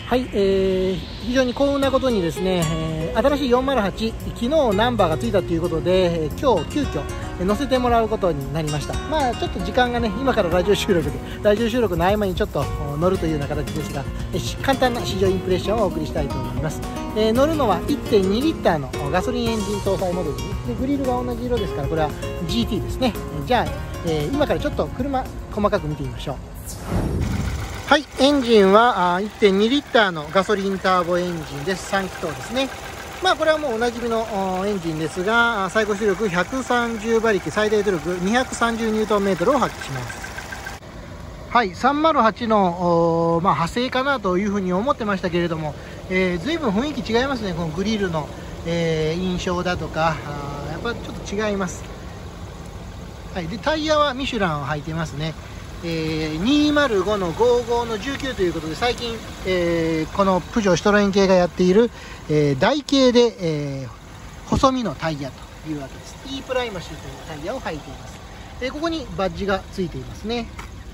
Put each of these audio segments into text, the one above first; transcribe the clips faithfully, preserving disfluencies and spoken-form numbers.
はい、えー、非常に幸運なことにですね、えー、新しいよんまるはち、昨日ナンバーがついたということで、えー、今日急遽乗せてもらうことになりました。まあちょっと時間がね、今からラジオ収録で、ラジオ収録の合間にちょっと乗るというような形ですが、えー、簡単な試乗インプレッションをお送りしたいと思います。えー、乗るのは いってんに リッターのガソリンエンジン搭載モデルで、グリルが同じ色ですから、これは ジーティー ですね。じゃあ、えー、今からちょっと車細かく見てみましょう。はい、エンジンは いってんに リッターのガソリンターボエンジンです。さん気筒ですね。まあこれはもうおなじみのエンジンですが、最高出力ひゃくさんじゅうばりき、最大出力にひゃくさんじゅうニュートンメートルを発揮します。はい、さんまるはちの、まあ、派生かなというふうに思ってましたけれども、えー、随分雰囲気違いますね。このグリルの、えー、印象だとか、あやっぱりちょっと違います。はい、でタイヤはミシュランを履いてますね。えー、にひゃくごのごじゅうごのじゅうきゅうということで、最近、えー、このプジョーシトロエン系がやっている、えー、台形で、えー、細身のタイヤというわけです。 E プライマシーというタイヤを履いています。えー、ここにバッジがついていますね。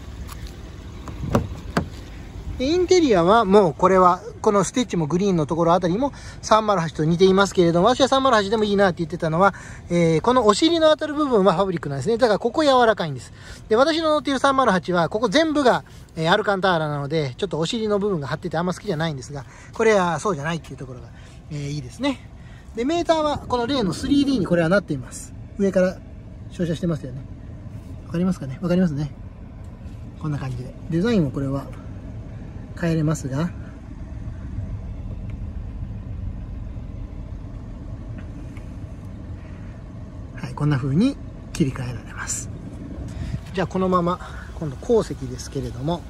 でインテリアはもうこれはこのステッチもグリーンのところあたりもさんまるはちと似ていますけれども、私はさんまるはちでもいいなって言ってたのは、えー、このお尻の当たる部分はファブリックなんですね。だからここ柔らかいんです。で私の乗っているさんまるはちはここ全部が、えー、アルカンターラなので、ちょっとお尻の部分が張っててあんま好きじゃないんですが、これはそうじゃないっていうところが、えー、いいですね。でメーターはこの例の スリーディー にこれはなっています。上から照射してますよね。わかりますかね。わかりますね。こんな感じでデザインもこれは変えれますが、はい、こんな風に切り替えられます。じゃあこのまま今度後席ですけれども、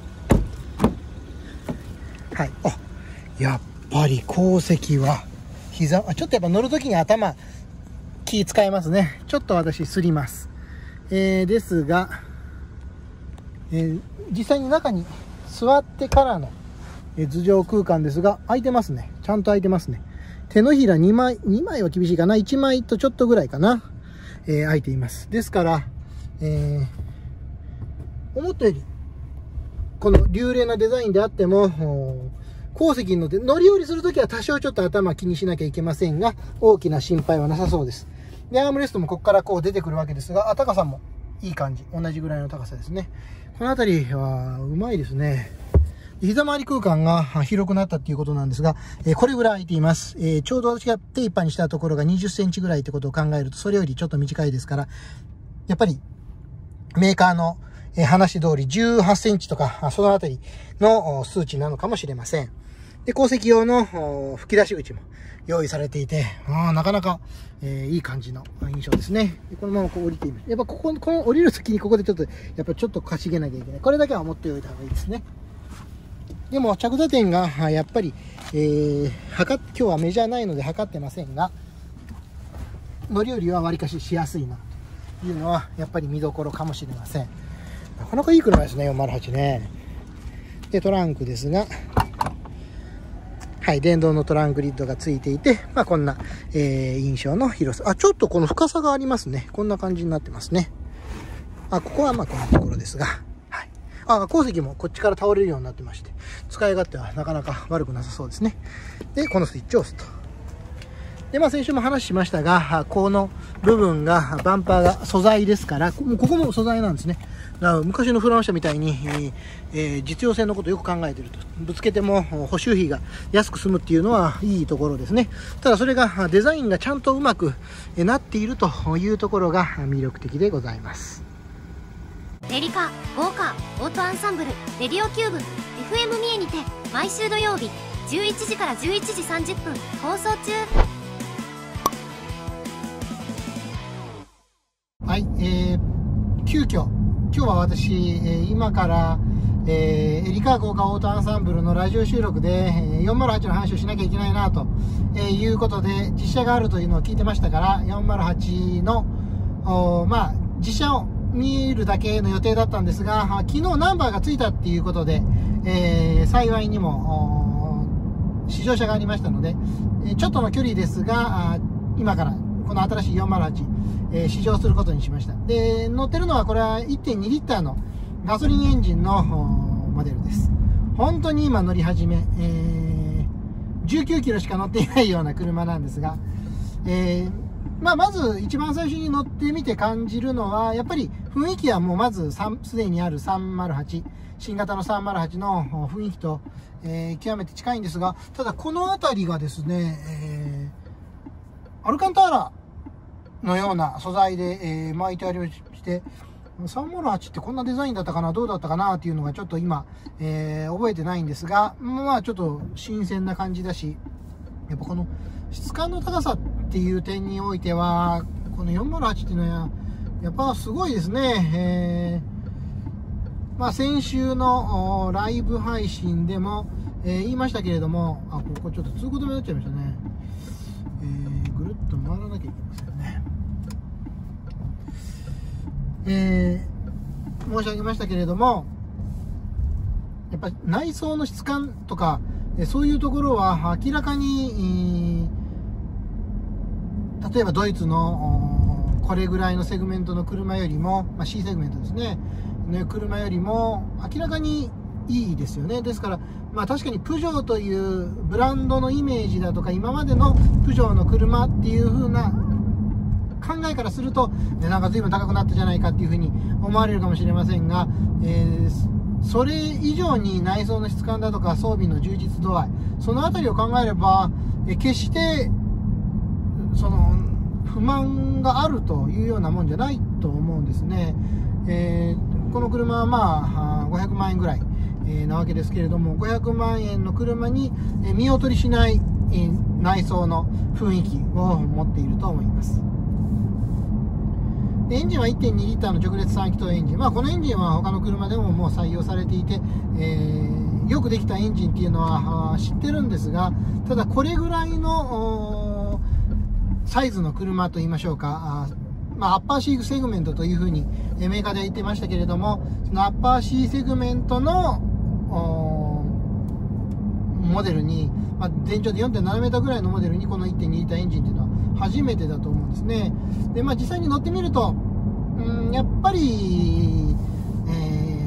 はい、あ、やっぱり後席は膝、あ、ちょっとやっぱ乗るときに頭気使いますね。ちょっと私すります。えー、ですが、えー、実際に中に座ってからの頭上空間ですが、空いてますね。ちゃんと空いてますね。手のひらにまい、にまいは厳しいかな。いちまいとちょっとぐらいかな。えー、空いています。ですから、えー、思ったより、この流麗なデザインであっても、後席に乗って乗り降りするときは多少ちょっと頭気にしなきゃいけませんが、大きな心配はなさそうです。で、アームレストもここからこう出てくるわけですが、あ、高さもいい感じ。同じぐらいの高さですね。この辺りはうまいですね。膝回り空間が広くなったっていうことなんですが、えー、これぐらい空いています。えー、ちょうど私が手いっぱいにしたところがにじゅっセンチぐらいってことを考えると、それよりちょっと短いですから、やっぱりメーカーの話通りじゅうはちセンチとか、そのあたりの数値なのかもしれません。で、後席用の吹き出し口も用意されていて、あなかなか、えー、いい感じの印象ですね。でこのままこう降りています。やっぱここ、この降りるときにここでちょっと、やっぱちょっとかしげなきゃいけない。これだけは持っておいた方がいいですね。でも着座点がやっぱり、えー、測っ今日はメジャーないので測ってませんが、乗り降りはわりかししやすいなというのはやっぱり見どころかもしれません。なかなかいい車ですね、よんまるはちね。でトランクですが、はい、電動のトランクリッドがついていて、まあ、こんな、えー、印象の広さ。あ、ちょっとこの深さがありますね。こんな感じになってますね。あ、ここはまあこんなところですが、あ、後席もこっちから倒れるようになってまして、使い勝手はなかなか悪くなさそうですね。で、このスイッチを押すと。で、まあ先週も話しましたが、この部分が、バンパーが素材ですから、ここも素材なんですね。だから昔のフラン車みたいに、えー、実用性のことをよく考えていると。ぶつけても補修費が安く済むっていうのはいいところですね。ただそれがデザインがちゃんとうまくなっているというところが魅力的でございます。 レリカ、ゴーカー、オートアンサンブル、レディオキューブ、エフエム 三重にて毎週土曜日じゅういちじからじゅういちじさんじゅっぷん放送中。 はい、えー、急遽今日は私、えー、今から、えー、エリカーゴーカーオートアンサンブルのラジオ収録で、えー、よんまるはちの話をしなきゃいけないなと、えー、いうことで実写があるというのを聞いてましたから、よんまるはちのまあ実写を見るだけの予定だったんですが、昨日ナンバーがついたっていうことで、えー、幸いにも試乗車がありましたので、ちょっとの距離ですが、今からこの新しいよんまるはち、えー、試乗することにしました。で、乗ってるのはこれは いってんに リッターのガソリンエンジンのモデルです。本当に今乗り始め、えじゅうきゅうキロしか乗っていないような車なんですが、えーまあ、まず一番最初に乗ってみて感じるのは、やっぱり雰囲気はもうまずすでにあるさんまるはち、新型のさんまるはちの雰囲気と、えー、極めて近いんですが、ただこの辺りがですね、えー、アルカンターラのような素材で、えー、巻いてありまして、さんまるはちってこんなデザインだったかな、どうだったかなっていうのがちょっと今、えー、覚えてないんですが、まあちょっと新鮮な感じだし、やっぱこの質感の高さっていう点においては、このよんまるはちっていうのはやっぱすごいですね。えー、まあ先週のライブ配信でも、えー、言いましたけれども、あ、ここちょっと通行止めになっちゃいましたね。えー、ぐるっと回らなきゃいけませんね。えー、申し上げましたけれども、やっぱり内装の質感とかそういうところは明らかに、例えばドイツのこれぐらいのセグメントの車よりも、まあ、C セグメントですね、の車よりも明らかにいいですよね。ですから、まあ、確かにプジョーというブランドのイメージだとか、今までのプジョーの車っていう風な考えからすると、なんか随分高くなったじゃないかっていう風に思われるかもしれませんが、えー、それ以上に内装の質感だとか装備の充実度合い、そのあたりを考えれば、え決してその不満があるというようなもんじゃないと思うんですね。えー、この車はまあごひゃくまんえんぐらい、えー、なわけですけれども、ごひゃくまんえんの車に見劣りしない、えー、内装の雰囲気を持っていると思います。エンジンは いってんに リッターの直列さん気筒エンジン、まあ、このエンジンは他の車でももう採用されていて、えー、よくできたエンジンっていうのは知ってるんですが、ただこれぐらいのサイズの車といいましょうか、あ、まあ、アッパー C セグメントというふうにメーカーでは言ってましたけれども、そのアッパー C セグメントのモデルに、まあ、全長で よんてんななメーターぐらいのモデルにこの いってんに リッターエンジンっていうのは初めてだと思うんですね。で、まあ、実際に乗ってみると、うん、やっぱり、え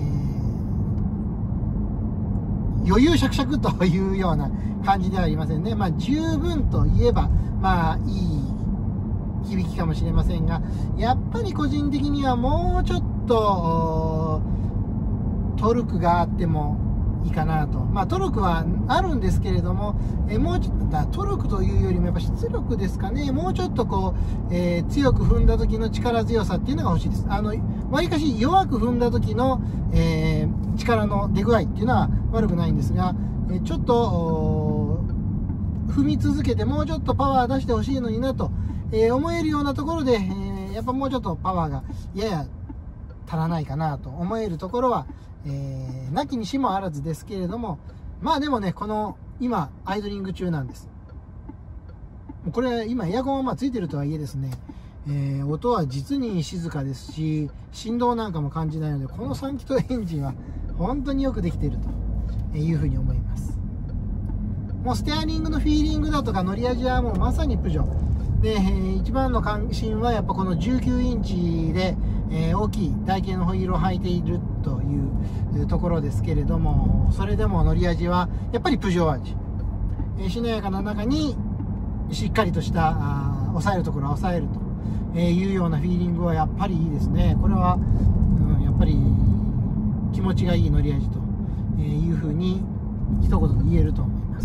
ー、余裕しゃくしゃくというような感じではありませんね。まあ、十分といえば、まあ、いい響きかもしれませんが、やっぱり個人的にはもうちょっとトルクがあってもいいかなと。まあ、トルクはあるんですけれども、えもうちょっとだトルクというよりもやっぱ出力ですかね。もうちょっとこう、えー、強く踏んだ時の力強さっていうのが欲しいです。あのわりかし弱く踏んだ時の、えー、力の出具合っていうのは悪くないんですが、えちょっと踏み続けてもうちょっとパワー出してほしいのになと、えー、思えるようなところで、えー、やっぱもうちょっとパワーがやや足らないかなと思えるところは、えー、なきにしもあらずですけれども、まあでもね、この今アイドリング中なんです。これ今エアコンはまあついてるとはいえですね、えー、音は実に静かですし、振動なんかも感じないので、このさん気筒エンジンは本当によくできているというふうに思います。もうステアリングのフィーリングだとか乗り味はもうまさにプジョーで、えー、一番の関心はやっぱこのじゅうきゅうインチで、えー、大きい台形のホイールを履いているというところですけれども、それでも乗り味はやっぱりプジョー味、えー、しなやかな中にしっかりとしたあ抑えるところは抑えるというようなフィーリングはやっぱりいいですね。これは、うん、やっぱり気持ちがいい乗り味というふうに一言で言えると思います。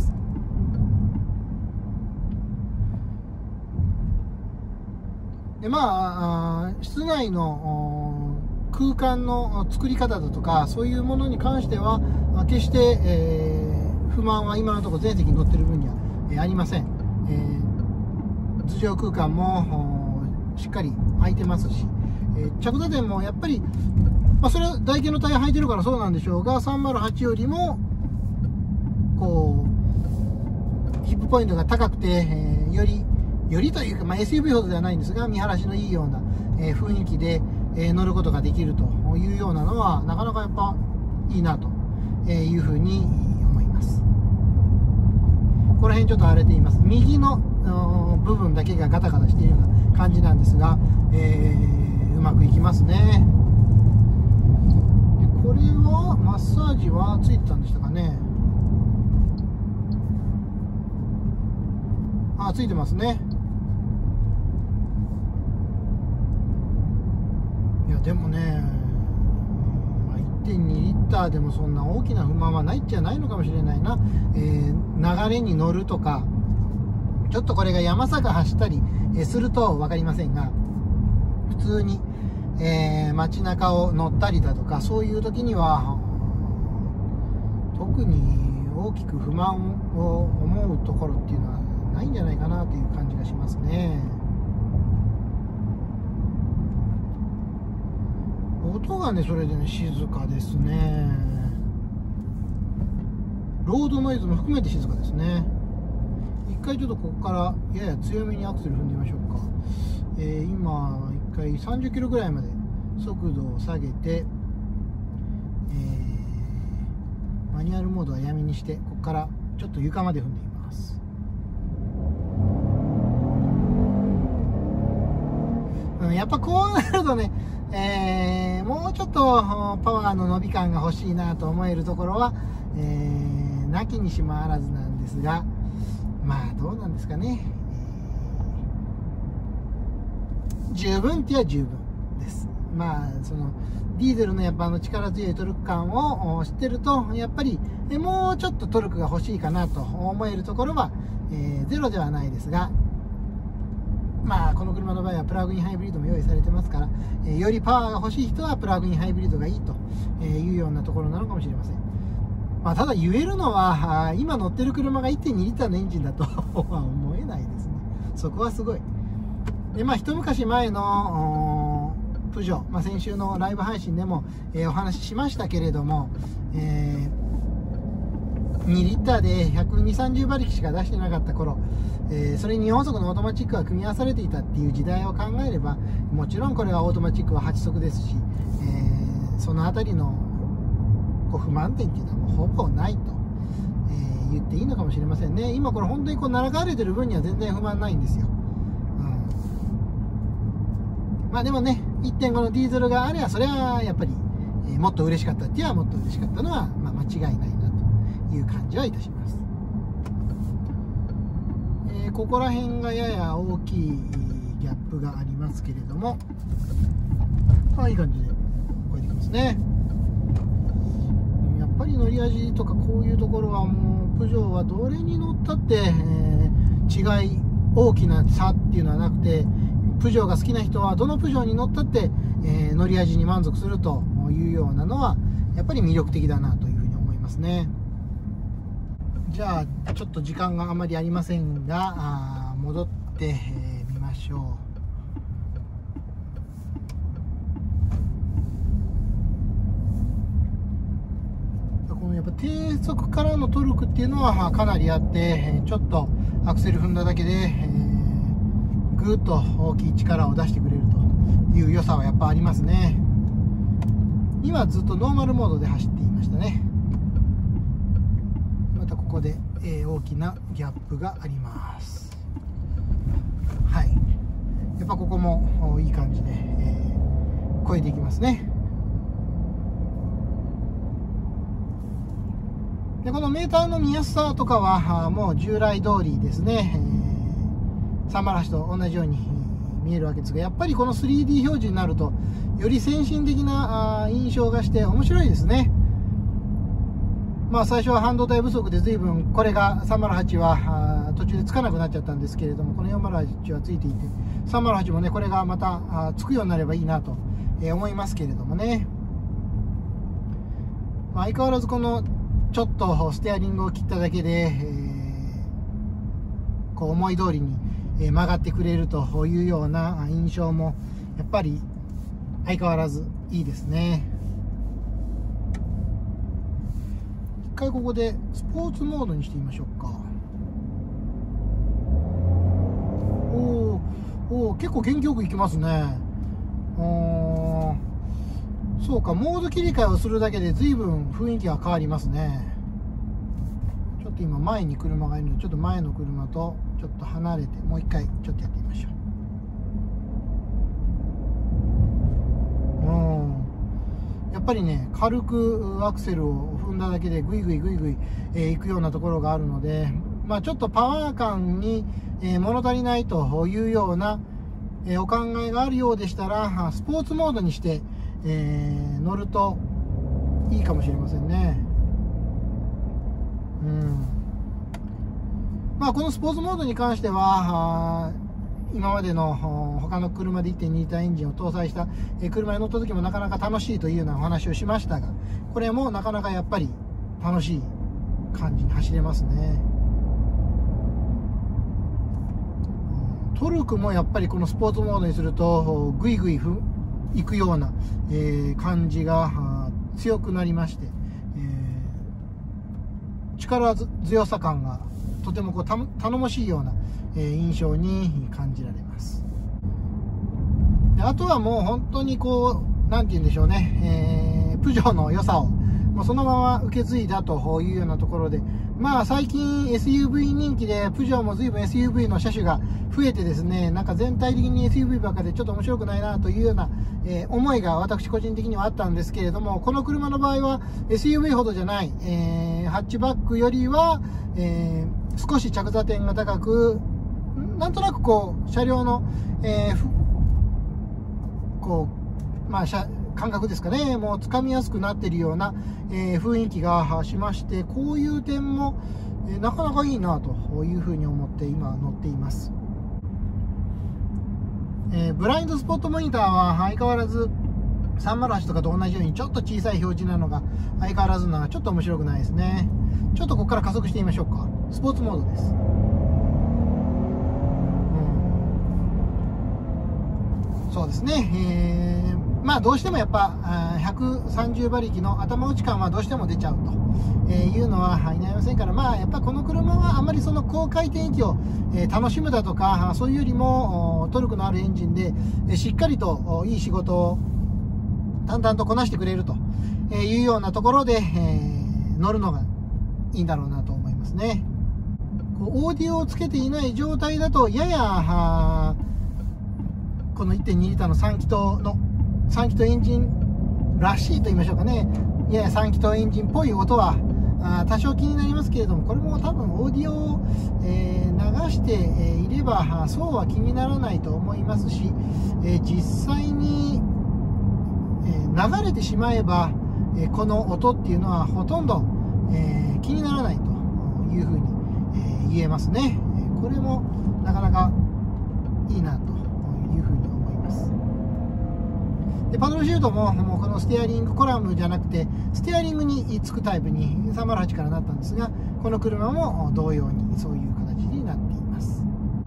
で、まあ、室内の空間の作り方だとかそういうものに関しては決して、えー、不満は今のところ全席に乗っている分には、えー、ありません。えー、頭上空間もしっかり空いてますし、えー、着座点もやっぱり、まあ、それは台形のタイヤ履いてるからそうなんでしょうが、さんまるはちよりもこうヒップポイントが高くて、えー、よりよりというか、まあ、エスユーブイ ほどではないんですが、見晴らしのいいような、えー、雰囲気で、えー、乗ることができるというようなのはなかなかやっぱいいなというふうに思います。この辺ちょっと荒れています。右の部分だけがガタガタしているような感じなんですが、えー、うまくいきますね。でこれはマッサージはついてたんでしたかね。 あ、ついてますね。いやでもね、まあ、いってんにリッターでもそんな大きな不満はないっちゃないのかもしれないな。えー、流れに乗るとか、ちょっとこれが山坂走ったりすると分かりませんが、普通に、えー、街中を乗ったりだとか、そういう時には特に大きく不満を思うところっていうのはないんじゃないかなという感じがしますね。音がね、それでね、静かですね。ロードノイズも含めて静かですね。一回ちょっとここからやや強めにアクセル踏んでみましょうか。えー、今一回さんじゅっキロぐらいまで速度を下げて、えー、マニュアルモードはやめにして、ここからちょっと床まで踏んでみます。うん、やっぱこうなるとね、えー、もうちょっとパワーの伸び感が欲しいなと思えるところは、えー、なきにしもあらずなんですが、まあどうなんですかね、えー、十分っては十分です。まあそのディーゼルのやっぱあの力強いトルク感を知ってると、やっぱりもうちょっとトルクが欲しいかなと思えるところは、えー、ゼロではないですが、まあこの車の場合はプラグインハイブリッドも用意されてますから、えー、よりパワーが欲しい人はプラグインハイブリッドがいいというようなところなのかもしれません。まあ、ただ言えるのは、今乗ってる車が いってんにリッターのエンジンだとは思えないですね。そこはすごい。で、まあ一昔前のプジョー、まあ、先週のライブ配信でも、えー、お話ししましたけれども、えー、にリッターでひゃくにじゅう、さんじゅう馬力しか出してなかった頃、えー、それによん速のオートマチックが組み合わされていたっていう時代を考えれば、もちろんこれはオートマチックははち速ですし、えー、そのあたりのこう不満点っていうのはもうほぼないと、えー、言っていいのかもしれませんね。今これ本当にこう並かれてる分には全然不満ないんですよ。うん、まあでもね、いってんご のディーゼルがあればそれはやっぱり、えー、もっと嬉しかったっていうのはもっと嬉しかったのは、まあ、間違いないなという感じはいたします。えー、ここら辺がやや大きいギャップがありますけれども、あ、いい感じで超えてきますね。やっぱり乗り味とかこういうところはもうプジョーはどれに乗ったって、えー、違い大きな差っていうのはなくて、プジョーが好きな人はどのプジョーに乗ったって、えー、乗り味に満足するというようなのはやっぱり魅力的だなというふうに思いますね。じゃあちょっと時間があまりありませんが、あ戻ってみ、えー、ましょう。やっぱ低速からのトルクっていうのはかなりあって、ちょっとアクセル踏んだだけで、えー、ぐーっと大きい力を出してくれるという良さはやっぱありますね。今ずっとノーマルモードで走っていましたね。またここで、えー、大きなギャップがあります。はい、やっぱここもいい感じで、えー、超えていきますね。でこのメーターの見やすさとかはもう従来通りですね、えー、さんまるはちと同じように見えるわけですが、やっぱりこの スリーディー 表示になるとより先進的な印象がして面白いですね。まあ最初は半導体不足で随分これがさんまるはちは途中でつかなくなっちゃったんですけれども、このよんまるはちはついていて、さんまるはちもねこれがまたつくようになればいいなと思いますけれどもね。まあ、相変わらずこのちょっとステアリングを切っただけで、えー、こう思い通りに曲がってくれるというような印象もやっぱり相変わらずいいですね。一回ここでスポーツモードにしてみましょうか。おーおー、結構元気よくいきますね。おー、そうか、モード切り替えをするだけで随分雰囲気が変わりますね。ちょっと今前に車がいるので、ちょっと前の車とちょっと離れてもう一回ちょっとやってみましょう。うん、やっぱりね、軽くアクセルを踏んだだけでグイグイグイグイ、えー、行くようなところがあるので、 まあ、ちょっとパワー感に、えー、物足りないというような、えー、お考えがあるようでしたら、スポーツモードにして、えー、乗るといいかもしれませんね。うん。まあ、このスポーツモードに関しては、今までの他の車で いってんに リッターエンジンを搭載した車に乗った時もなかなか楽しいというようなお話をしましたが、これもなかなかやっぱり楽しい感じに走れますね。トルクもやっぱりこのスポーツモードにするとグイグイいくような、えー、感じが強くなりまして、えー、力強さ感がとてもこうた頼もしいような、えー、印象に感じられます。であとはもう本当にこうなんて言うんでしょうね、えー、プジョーの良さをもうそのまま受け継いだというようなところで、まあ最近 エスユーブイ 人気でプジョーも随分 エスユーブイ の車種が増えてですね、なんか全体的に エスユーブイ ばっかでちょっと面白くないなというような、えー、思いが私個人的にはあったんですけれども、この車の場合は エスユーブイ ほどじゃない、えー、ハッチバックよりは、えー、少し着座点が高く、なんとなくこう車両の、えー、こうまあ車感覚ですかね、もうつかみやすくなっているような、えー、雰囲気がしまして、こういう点も、えー、なかなかいいなというふうに思って今乗っています。えー、ブラインドスポットモニターは相変わらずさんまるはちとかと同じようにちょっと小さい表示なのが相変わらずなのがちょっと面白くないですね。ちょっとここから加速してみましょうか。スポーツモードです。うん、そうですね、えーまあどうしてもやっぱひゃくさんじゅうばりきの頭打ち感はどうしても出ちゃうというのは否めませんから、まあやっぱこの車はあまりその高回転域を楽しむだとかそういうよりもトルクのあるエンジンでしっかりといい仕事を淡々とこなしてくれるというようなところで乗るのがいいんだろうなと思いますね。オーディオをつけていない状態だとややこの いってんに リッターのさん気筒のさん気筒エンジンらしいと言いましょうかね、ややさん気筒エンジンっぽい音はあ多少気になりますけれども、これも多分オーディオを、えー、流していればそうは気にならないと思いますし、えー、実際に、えー、流れてしまえば、えー、この音っていうのはほとんど、えー、気にならないというふうに、えー、言えますね。これもなかなかいいなというふうに思います。でパドルシュートも、もうこのステアリングコラムじゃなくてステアリングにつくタイプにさんまるはちからなったんですが、この車も同様にそういう形になっています。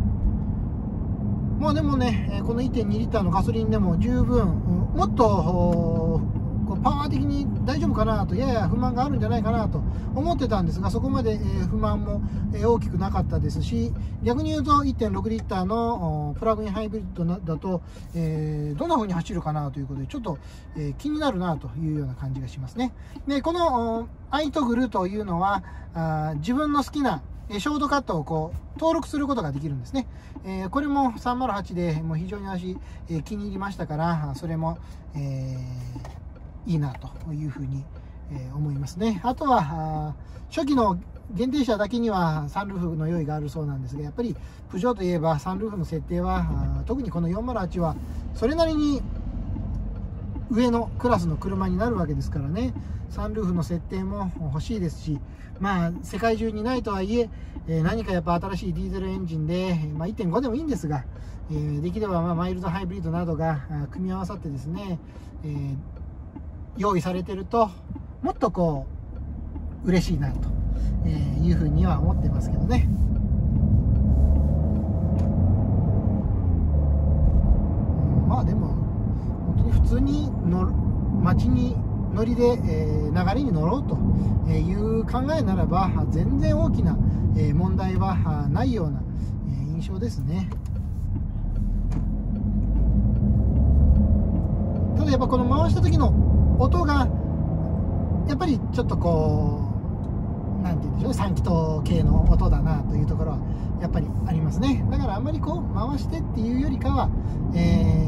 もうでもね、この いってんに リッターのガソリンでも十分もっとパワー的に大丈夫かなとやや不満があるんじゃないかなと思ってたんですが、そこまで不満も大きくなかったですし、逆に言うと いってんろく リッターのプラグインハイブリッドだと、えー、どんな風に走るかなということでちょっと、えー、気になるなというような感じがしますね。でこのアイトグルというのはあ自分の好きなショートカットをこう登録することができるんですね。えー、これもさんまるはちでもう非常に私、えー、気に入りましたから、それも、えーいいなというふうに思いますね。あとは初期の限定車だけにはサンルーフの用意があるそうなんですが、やっぱりプジョーといえばサンルーフの設定は特にこのよんまるはちはそれなりに上のクラスの車になるわけですからね、サンルーフの設定も欲しいですし、まあ世界中にないとはいえ何かやっぱ新しいディーゼルエンジンで、まあ、いってんご でもいいんですが、できればまあマイルドハイブリッドなどが組み合わさってですね、えー用意されてるともっとこう嬉しいなというふうには思ってますけどね。まあでも本当に普通に乗街に乗りで、えー、流れに乗ろうという考えならば全然大きな問題はないような印象ですね。ただやっぱこの回した時の音がやっぱりちょっとこうなんて言うんでしょう、さん気筒系の音だなというところはやっぱりありますね。だからあんまりこう回してっていうよりかは、え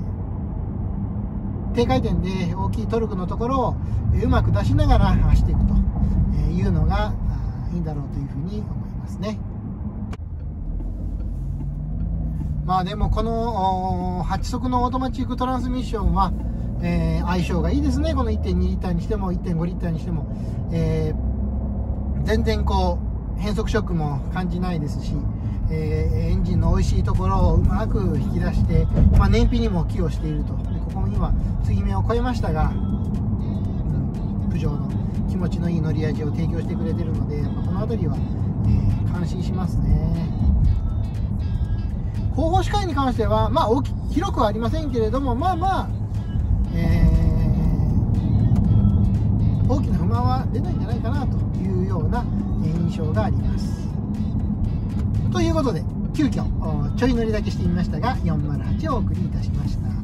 ー、低回転で大きいトルクのところをうまく出しながら走っていくというのがいいんだろうというふうに思いますね。まあでもこのはち速のオートマチックトランスミッションは、えー、相性がいいですね。この いってんにリッターにしても いってんごリッターにしても、えー、全然こう変速ショックも感じないですし、えー、エンジンの美味しいところをうまく引き出して、まあ、燃費にも寄与していると。でここには継ぎ目を超えましたが、うん、プジョーの気持ちのいい乗り味を提供してくれているので、やっぱこの辺りは、えー、感心しますね。後方視界に関しては、まあ、大き広くはありませんけれども、まあまあ、えー、大きな不満は出ないんじゃないかなというような印象があります。ということで、急遽ちょい乗りだけしてみましたが、よんまるはちをお送りいたしました。